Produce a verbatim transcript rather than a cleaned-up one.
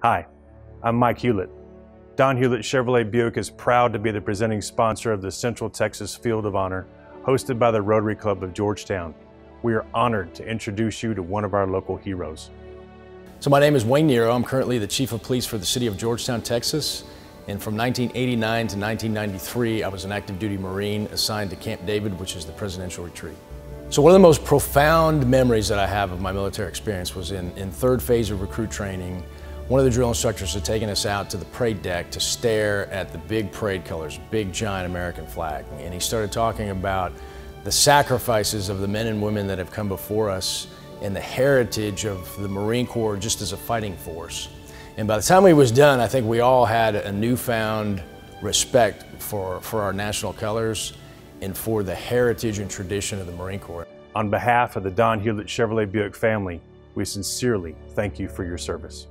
Hi, I'm Mike Hewlett. Don Hewlett Chevrolet Buick is proud to be the presenting sponsor of the Central Texas Field of Honor, hosted by the Rotary Club of Georgetown. We are honored to introduce you to one of our local heroes. So my name is Wayne Nero. I'm currently the Chief of Police for the city of Georgetown, Texas. And from nineteen eighty-nine to nineteen ninety-three, I was an active duty Marine assigned to Camp David, which is the presidential retreat. So one of the most profound memories that I have of my military experience was in, in third phase of recruit training. One of the drill instructors had taken us out to the parade deck to stare at the big parade colors, big giant American flag. And he started talking about the sacrifices of the men and women that have come before us and the heritage of the Marine Corps just as a fighting force. And by the time he was done, I think we all had a newfound respect for, for our national colors and for the heritage and tradition of the Marine Corps. On behalf of the Don Hewlett Chevrolet Buick family, we sincerely thank you for your service.